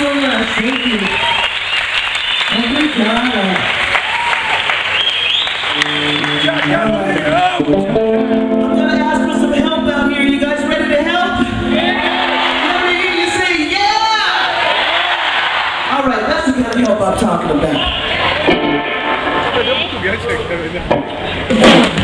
so much. Thank you. Oh my God. I'm gonna ask for some help out here. You guys ready to help? Yeah! Let me hear you say yeah! Alright, that's the kind of help I'm talking about.